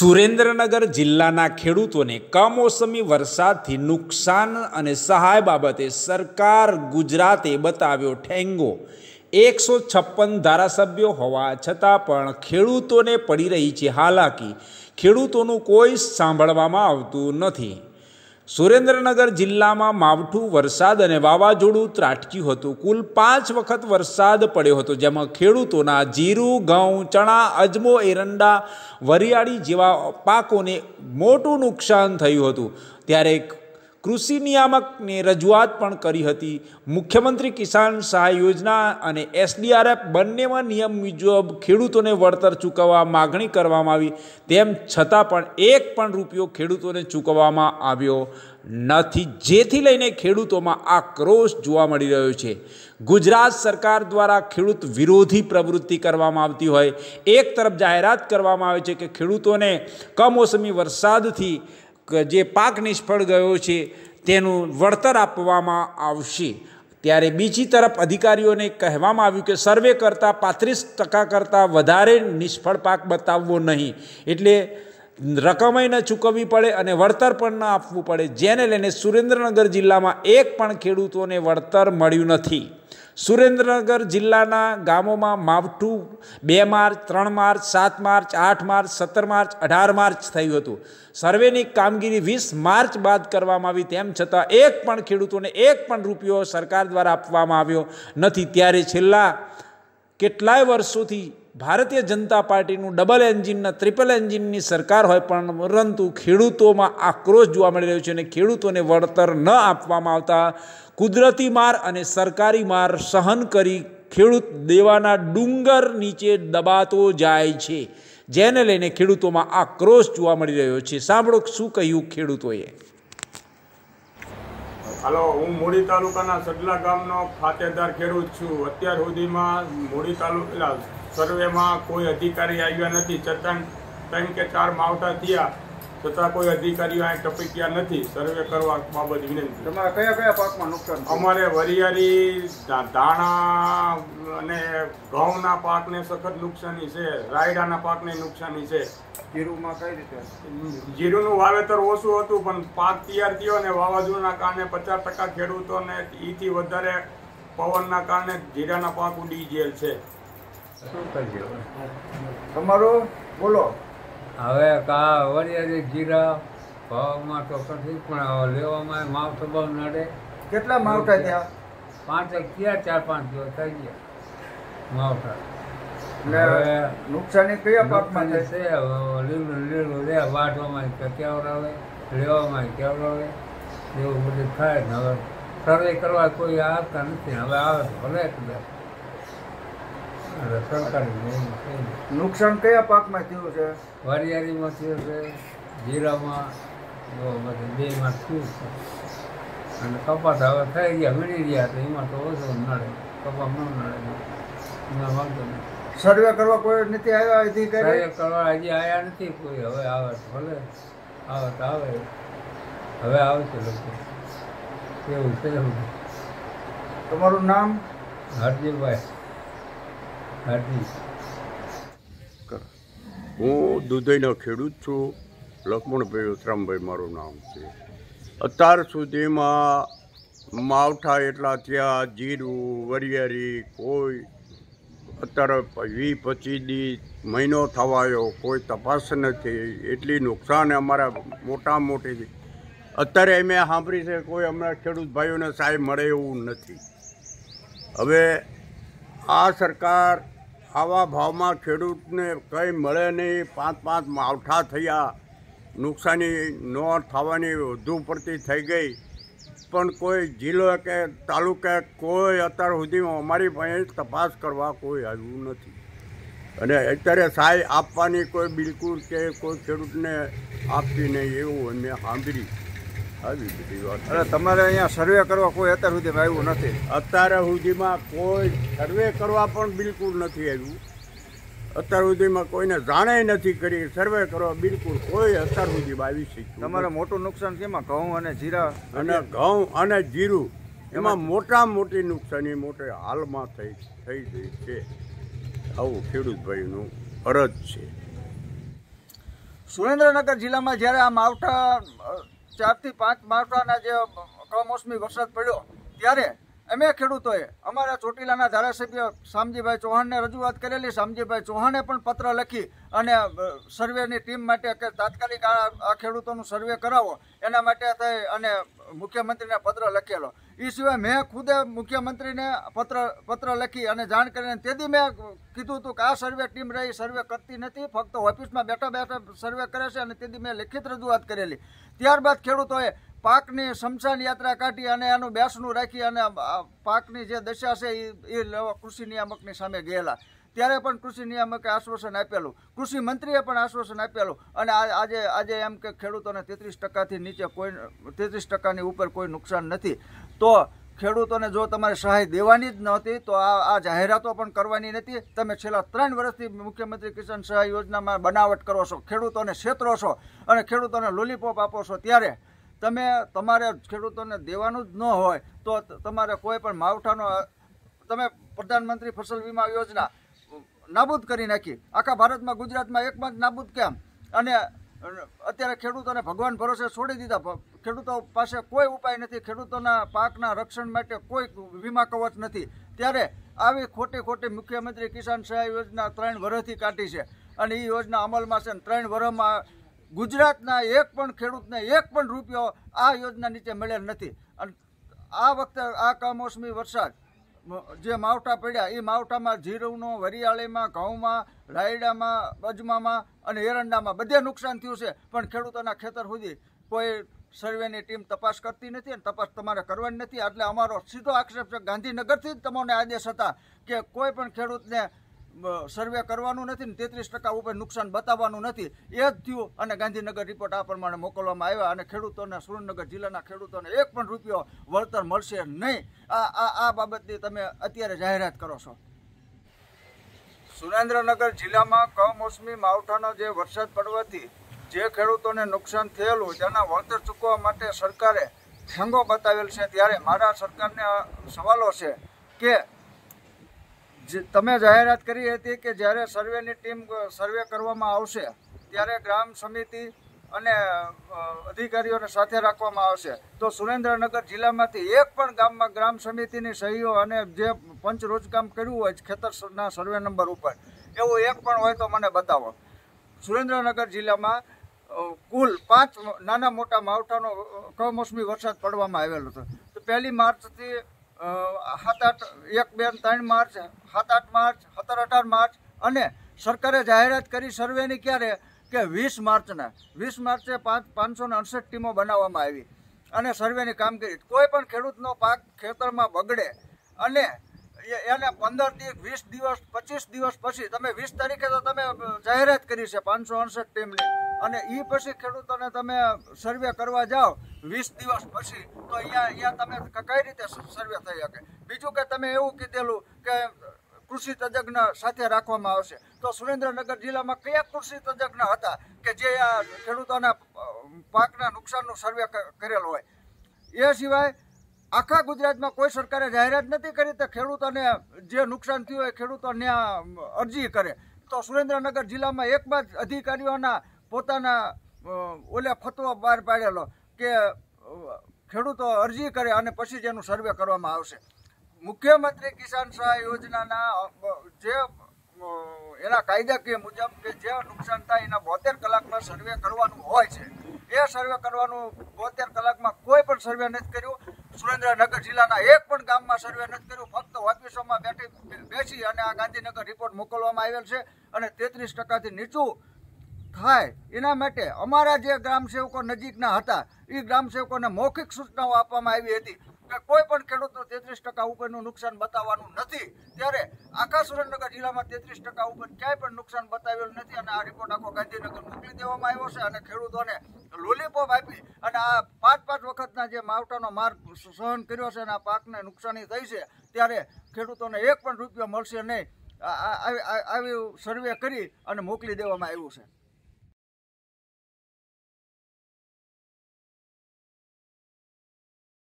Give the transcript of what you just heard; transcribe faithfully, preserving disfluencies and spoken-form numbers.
સુરેન્દ્રનગર જિલ્લાના ખેડૂતોને કમોસમી વરસાદથી નુકસાન અને સહાય બાબતે સરકાર ગુજરાતે બતાવ્યો ઠેંગો। એકસો છપ્પન ધારાસભ્યો હોવા છતાં પણ ખેડૂતોને પડી રહી છે હાલાકી। ખેડૂતોનું કોઈ સાંભળવામાં આવતું નથી। સુરેન્દ્રનગર જિલ્લામાં માવઠું વરસાદ અને વાવાઝોડું ત્રાટક્યું હતું। કુલ પાંચ વખત વરસાદ પડ્યો હતો, જેમાં ખેડૂતોના જીરું, ઘઉં, ચણા, અજમો, એરંડા, વરિયાળી જેવા પાકોને મોટું નુકસાન થયું હતું। ત્યારે કૃષિ નિયામકને રજૂઆત પણ કરી હતી। મુખ્યમંત્રી કિસાન સહાય યોજના અને એસડીઆરએફ બંનેમાં નિયમ મુજબ ખેડૂતોને વળતર ચૂકવવા માગણી કરવામાં આવી, તેમ છતાં પણ એક પણ રૂપિયો ખેડૂતોને ચૂકવવામાં આવ્યો નથી, જેથી લઈને ખેડૂતોમાં આક્રોશ જોવા મળી રહ્યો છે। ગુજરાત સરકાર દ્વારા ખેડૂત વિરોધી પ્રવૃત્તિ કરવામાં આવતી હોય, એક તરફ જાહેરાત કરવામાં આવે છે કે ખેડૂતોને કમોસમી વરસાદથી જે પાક નિષ્ફળ ગયો છે તેનું વળતર આપવામાં આવશે, ત્યારે બીજી તરફ અધિકારીઓને કહેવામાં આવ્યું કે સર્વે કરતાં પાંત્રીસ ટકા કરતાં વધારે નિષ્ફળ પાક બતાવવો નહીં, એટલે રકમય ન ચૂકવવી પડે અને વળતર પણ ન આપવું પડે, જેને લઈને સુરેન્દ્રનગર જિલ્લામાં એક પણ ખેડૂતોને વળતર મળ્યું નથી। સુરેન્દ્રનગર જિલ્લાના ગામોમાં માવઠું બે માર્ચ, ત્રણ માર્ચ, સાત માર્ચ, આઠ માર્ચ, સત્તર માર્ચ, અઢાર માર્ચ થયું હતું। સર્વેની કામગીરી વીસ માર્ચ બાદ કરવામાં આવી, તેમ છતાં એક પણ ખેડૂતોને એક પણ રૂપિયો સરકાર દ્વારા આપવામાં આવ્યો નથી। ત્યારે છેલ્લા કેટલાય વર્ષોથી ભારતીય જનતા પાર્ટીનું ડબલ એન્જિનના ટ્રિપલ એન્જિનની સરકાર હોય, પણ પરંતુ ખેડૂતોમાં આક્રોશ જોવા મળી રહ્યો છે અને ખેડૂતોને વળતર ન આપવામાં આવતા કુદરતી માર અને સરકારી માર સહન કરી ખેડૂત દેવાના ડુંગર નીચે દબાતો જાય છે, જેને લઈને ખેડૂતોમાં આક્રોશ જોવા મળી રહ્યો છે। સાંભળો શું કહ્યું ખેડૂતોએ। હાલો, હું મૂળી તાલુકાના સડલા ગામનો ખાતેદાર ખેડૂત છું। અત્યાર સુધીમાં મૂળી તાલુકા સર્વેમાં કોઈ અધિકારી આવ્યા નથી, છતાં ત્રણ કે ચાર માવઠા થયા છતાં કોઈ અધિકારીઓ અહીં ટપક્યા નથી સર્વે કરવા બાબત વિનંતી। તમારા કયા કયા પાકમાં નુકસાન? અમારે વરિયાળી, ધાણા અને ઘઉંના પાકને સખત નુકસાની છે, રાયડાના પાકને નુકસાની છે। જીરુમાં કઈ રીતે? જીરુનું વાવેતર ઓછું હતું, પણ પાક તૈયાર થયો અને વાવાઝોડાના કારણે પચાસ ટકા ખેડૂતોને એથી વધારે પવનના કારણે જીરાના પાક ઉડી ગયેલ છે। શું કરજો તમારું બોલો। હવે કા વરિયાળી જીરા ભાવમાં તો કશું, પણ લેવામાં માવઠો બહુ નડે। કેટલા માવઠા ત્યાં? પાંચ થયા, ચાર પાંચ દિવસ થઈ ગયા માવઠા। એટલે નુકસાની કયા પાકમાં છે? લીલું લીલું રે, વાટવામાં કેવડાવે, લેવામાં કેવડાવે, એવું બધું થાય ને હવે સર્વે કરવા કોઈ આવતા નથી। હવે આવે તો ભલે કદાચ સરકારી નુકસાન કયા પાકમાં થયું છે? વરિયાળીમાં થયું છે, જીરામાં બેમાં થયું છે, અને કપાસ હવે થઈ ગયા, વીણી ગયા તો એમાં તો ઓછો નડે, કપાસ ન નડે, એમાં વાંધો નહીં। સર્વે કરવા કોઈ નથી આવ્યા અધિકારી? સર્વે કરવા હજી આવ્યા નથી કોઈ, હવે આવે તો ભલે, આવે તો આવે, હવે આવશે લોકો, એવું છે। તમારું નામ? હરજીભાઈ હાજી। હું દુધઈનો ખેડૂત છું, લક્ષ્મણભાઈ ઉતરામભાઈ મારું નામ છે। અત્યાર સુધીમાં માવઠા એટલા ત્યાં, જીરું, વરિયાળી, કોઈ અત્યારે વીસ પચીસ દી મહિનો થવાયો, કોઈ તપાસ નથી, એટલી નુકસાન અમારા મોટા મોટી। અત્યારે મેં સાંભળી છે કોઈ અમારા ખેડૂત ભાઈઓને સહાય મળે એવું નથી। હવે આ સરકાર આવા ભાવમાં ખેડૂતને કંઈ મળે નહીં, પાંચ પાંચ માવઠા થયા, નુકસાની ન થવાની વધુ પડતી થઈ ગઈ, પણ કોઈ જિલ્લો કે તાલુકે કોઈ અત્યાર સુધીમાં અમારી પાસે તપાસ કરવા કોઈ આવ્યું નથી, અને અત્યારે સહાય આપવાની કોઈ બિલકુલ કે કોઈ ખેડૂતને આપતી નહીં એવું અમે સાંભળી આવી બધી વાત। અરે તમારે અહીંયા સર્વે કરવા કોઈ અત્યાર સુધીમાં આવ્યું નથી? અત્યારે સુધીમાં કોઈ સર્વે કરવા પણ બિલકુલ નથી આવ્યું। અત્યાર સુધીમાં કોઈને જાણે નથી કરી, સર્વે કરવા બિલકુલ કોઈ અત્યાર સુધીમાં આવી શક્યું। તમારે મોટું નુકસાન કેમાં? ઘઉં અને જીરા અને ઘઉં અને જીરું એમાં મોટા મોટી નુકસાની મોટે હાલમાં થઈ થઈ ગઈ છે। આવું ખેડૂત ભાઈનું અરજ છે। સુરેન્દ્રનગર જિલ્લામાં જ્યારે આ માવઠા ચારથી પાંચ માવઠાના જે કમોસમી વરસાદ પડ્યો ત્યારે અમે ખેડૂતોએ અમારા ચોટીલાના ધારાસભ્ય શામજીભાઈ ચૌહાણને રજૂઆત કરેલી. શામજીભાઈ ચૌહાણે પણ પત્ર લખી અને સર્વેની ટીમ માટે કે તાત્કાલિક આ આ ખેડૂતોનું સર્વે કરાવો એના માટે થઈ અને મુખ્યમંત્રીને પત્ર લખેલો. એ સિવાય મેં ખુદે મુખ્યમંત્રીને પત્ર પત્ર લખી અને જાણ કરીને તેથી મેં કીધું હતું કે આ સર્વે ટીમ રહી સર્વે કરતી નથી, ફક્ત ઓફિસમાં બેઠા બેઠા સર્વે કરે છે. અને તેથી મેં લેખિત રજૂઆત કરેલી. ત્યારબાદ ખેડૂતોએ પાકની શમશાન યાત્રા કાઢી અને એનું બેસણું રાખી અને પાકની જે દશા છે એ એ કૃષિ નિયામકની સામે ગયેલા. ત્યારે પણ કૃષિ નિયામકે આશ્વાસન આપેલું, કૃષિ મંત્રીએ પણ આશ્વાસન આપેલું. અને આજે આજે એમ કે ખેડૂતોને તેત્રીસ ટકાથી નીચે કોઈ તેત્રીસ ટકાની ઉપર કોઈ નુકસાન નથી. તો ખેડૂતોને જો તમારે સહાય દેવાની જ નહોતી તો આ આ જાહેરાતો પણ કરવાની નથી. તમે છેલ્લા ત્રણ વર્ષથી મુખ્યમંત્રી કિસાન સહાય યોજનામાં બનાવટ કરો છો, ખેડૂતોને છેતરો છો અને ખેડૂતોને લોલીપોપ આપો છો. ત્યારે તમે તમારે ખેડૂતોને દેવાનું જ ન હોય તો તમારે કોઈ પણ માવઠાનો તમે પ્રધાનમંત્રી ફસલ વીમા યોજના નાબૂદ કરી નાખી. આખા ભારતમાં ગુજરાતમાં એકમાં જ નાબૂદ કેમ? અને અત્યારે ખેડૂતોને ભગવાન ભરોસે છોડી દીધા. ખેડૂતો પાસે કોઈ ઉપાય નથી, ખેડૂતોના પાકના રક્ષણ માટે કોઈ વીમા કવચ નથી. ત્યારે આવી ખોટી ખોટી મુખ્યમંત્રી કિસાન સહાય યોજના ત્રણ વર્ષથી કાઢી છે અને એ યોજના અમલમાં છે. ત્રણ વર્ષમાં ગુજરાતના એક પણ ખેડૂતને એક પણ રૂપિયો આ યોજના નીચે મળેલ નથી. અને આ વખતે આ કમોસમી વરસાદ જે માવઠા પડ્યા એ માવઠામાં જીરુંનો, વરિયાળીમાં, ઘઉંમાં, રાયડામાં, અજમામાં અને એરંડામાં બધે નુકસાન થયું છે. પણ ખેડૂતોના ખેતર સુધી કોઈ સર્વેની ટીમ તપાસ કરતી નથી અને તપાસ તમારે કરવાની નથી. એટલે અમારો સીધો આક્ષેપ છે, ગાંધીનગરથી જ તમને આદેશ હતા કે કોઈ પણ ખેડૂતને સર્વે કરવાનું નથી ને તેત્રીસ ટકા ઉપર નુકસાન બતાવવાનું નથી. એ જ થયું અને ગાંધીનગર રિપોર્ટ આ પ્રમાણે મોકલવામાં આવ્યા અને ખેડૂતોને, સુરેન્દ્રનગર જિલ્લાના ખેડૂતોને એક પણ રૂપિયો વળતર મળશે નહીં. આ આ આ બાબતની તમે અત્યારે જાહેરાત કરો છો. સુરેન્દ્રનગર જિલ્લામાં કમોસમી માવઠાનો જે વરસાદ પડવાથી જે ખેડૂતોને નુકસાન થયેલું તેના વળતર ચૂકવવા માટે સરકારે ઠેંગો બતાવેલ છે. ત્યારે મારા સરકારને સવાલો છે કે તમે જાહેરાત કરી હતી કે જ્યારે સર્વેની ટીમ સર્વે કરવામાં આવશે ત્યારે ગ્રામ સમિતિ અને અધિકારીઓને સાથે રાખવામાં આવશે. તો સુરેન્દ્રનગર જિલ્લામાંથી એક પણ ગામમાં ગ્રામ સમિતિની સહીઓ અને જે પંચ રોજકામ કર્યું હોય ખેતરના સર્વે નંબર ઉપર એવું એક પણ હોય તો મને બતાવો. સુરેન્દ્રનગર જિલ્લામાં કુલ પાંચ નાના મોટા માવઠાનો કમોસમી વરસાદ પડવામાં આવેલો હતો. તો પહેલી માર્ચથી સાત આઠ એક બે ત્રણ માર્ચ, સાત આઠ માર્ચ, સત્તર અઢાર માર્ચ અને સરકારે જાહેરાત કરી સર્વેની ક્યારે કે વીસ માર્ચના વીસ માર્ચે પાંચ પાંચસો ને અડસઠ ટીમો બનાવવામાં આવી અને સર્વેની કામગીરી. કોઈ પણ ખેડૂતનો પાક ખેતરમાં બગડે અને એને પંદર દિવસ, વીસ દિવસ, પચીસ દિવસ પછી તમે વીસ તારીખે તો તમે જાહેરાત કરી છે પાંચસો અડસઠ ટીમની અને એ પછી ખેડૂતોને તમે સર્વે કરવા જાઓ વીસ દિવસ પછી તો અહીંયા અહીંયા તમે કઈ રીતે સર્વે થઈ શકે? બીજું કે તમે એવું કીધેલું કે કૃષિ તજજ્ઞ સાથે રાખવામાં આવશે. તો સુરેન્દ્રનગર જિલ્લામાં કયા કૃષિ તજજ્ઞ હતા કે જે આ ખેડૂતોના પાકના નુકસાનનું સર્વે કરેલ હોય? એ સિવાય આખા ગુજરાતમાં કોઈ સરકારે જાહેરાત નથી કરી તો ખેડૂતોને જે નુકસાન થયું હોય ખેડૂતો ત્યાં અરજી કરે. તો સુરેન્દ્રનગર જિલ્લામાં એકમાં જ અધિકારીઓના પોતાના ઓલે ફતવો બહાર પાડેલો કે ખેડૂતો અરજી કરે અને પછી જ એનું સર્વે કરવામાં આવશે. મુખ્યમંત્રી કિસાન સહાય યોજનાના જે એના કાયદાકીય મુજબ કે જે નુકસાન થાય એના બોતેર કલાકમાં સર્વે કરવાનું હોય છે. એ સર્વે કરવાનું બોતેર કલાકમાં કોઈ પણ સર્વે નથી કર્યું. સુરેન્દ્રનગર જિલ્લાના એક પણ ગામમાં સર્વે નથી કર્યું. ફક્ત ઓફિસોમાં બેઠી બેસી અને આ ગાંધીનગર રિપોર્ટ મોકલવામાં આવેલ છે અને તેત્રીસ ટકાથી નીચું થાય એના માટે અમારા જે ગ્રામસેવકો નજીકના હતા એ ગ્રામસેવકોને મૌખિક સૂચનાઓ આપવામાં આવી હતી કે કોઈ પણ ખેડૂતનું તેત્રીસ ટકા ઉપરનું નુકસાન બતાવવાનું નથી. ત્યારે આખા સુરેન્દ્રનગર જિલ્લામાં તેત્રીસ ટકા ઉપર ક્યાંય પણ નુકસાન બતાવેલું નથી અને આ રિપોર્ટ આખો ગાંધીનગર મોકલી દેવામાં આવ્યો છે અને ખેડૂતોને લોલીપોપ આપી અને આ પાંચ પાંચ વખતના જે માવઠાનો માર સહન કર્યો છે અને આ પાકને નુકસાની થઈ છે ત્યારે ખેડૂતોને એક પણ રૂપિયો મળશે નહીં. આવી સર્વે કરી અને મોકલી દેવામાં આવ્યું છે.